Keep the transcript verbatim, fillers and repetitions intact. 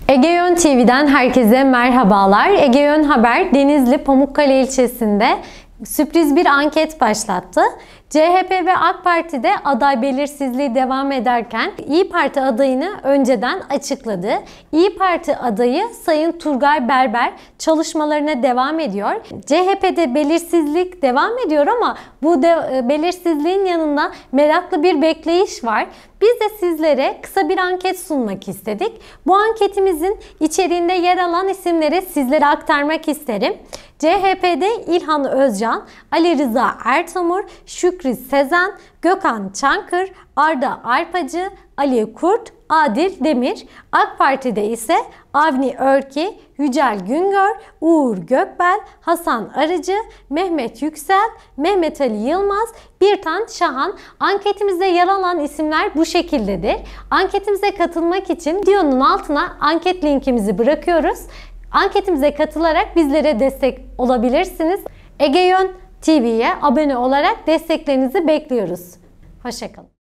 Egeon T V'den herkese merhabalar. Egeon Haber Denizli Pamukkale ilçesinde sürpriz bir anket başlattı. C H P ve AK Parti'de aday belirsizliği devam ederken İYİ Parti adayını önceden açıkladı. İYİ Parti adayı Sayın Turgay Berber çalışmalarına devam ediyor. C H P'de belirsizlik devam ediyor ama bu de, belirsizliğin yanında meraklı bir bekleyiş var. Biz de sizlere kısa bir anket sunmak istedik. Bu anketimizin içeriğinde yer alan isimleri sizlere aktarmak isterim. C H P'de İlhan Özcan, Ali Rıza Ertamur, Şükrü Sezen, Gökhan Çankır, Arda Arpacı, Ali Kurt, Adil Demir. AK Parti'de ise Avni Örki, Yücel Güngör, Uğur Gökbel, Hasan Arıcı, Mehmet Yüksel, Mehmet Ali Yılmaz, Birtan Şahan. Anketimizde yer alan isimler bu şekildedir. Anketimize katılmak için videonun altına anket linkimizi bırakıyoruz. Anketimize katılarak bizlere destek olabilirsiniz. Egeon T V'ye abone olarak desteklerinizi bekliyoruz. Hoşça kalın.